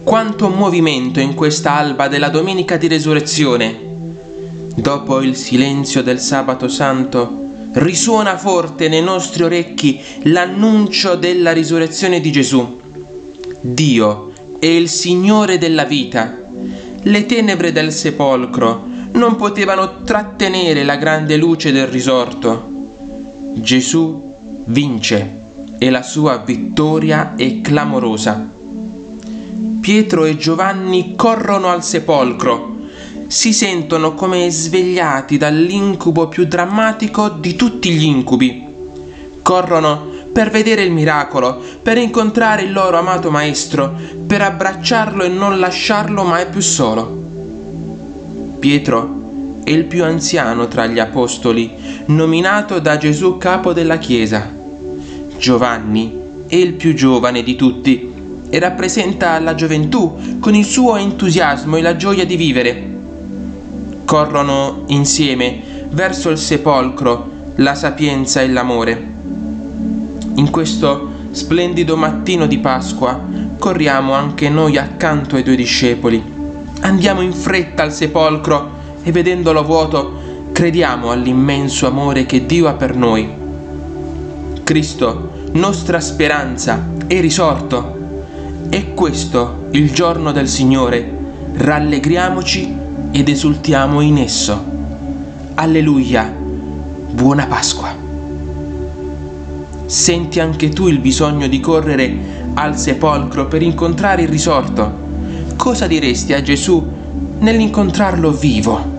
Quanto movimento in questa alba della domenica di resurrezione! Dopo il silenzio del sabato santo, risuona forte nei nostri orecchi l'annuncio della risurrezione di Gesù. Dio è il Signore della vita. Le tenebre del sepolcro non potevano trattenere la grande luce del risorto. Gesù vince e la sua vittoria è clamorosa. Pietro e Giovanni corrono al sepolcro. Si sentono come svegliati dall'incubo più drammatico di tutti gli incubi. Corrono per vedere il miracolo, per incontrare il loro amato maestro, per abbracciarlo e non lasciarlo mai più solo. Pietro è il più anziano tra gli apostoli, nominato da Gesù capo della Chiesa. Giovanni è il più giovane di tutti e rappresenta la gioventù con il suo entusiasmo e la gioia di vivere. Corrono insieme verso il sepolcro la sapienza e l'amore. In questo splendido mattino di Pasqua corriamo anche noi accanto ai due discepoli. Andiamo in fretta al sepolcro e vedendolo vuoto crediamo all'immenso amore che Dio ha per noi. Cristo, nostra speranza, è risorto. È questo il giorno del Signore. Rallegriamoci ed esultiamo in esso. Alleluia! Buona Pasqua! Senti anche tu il bisogno di correre al sepolcro per incontrare il risorto? Cosa diresti a Gesù nell'incontrarlo vivo?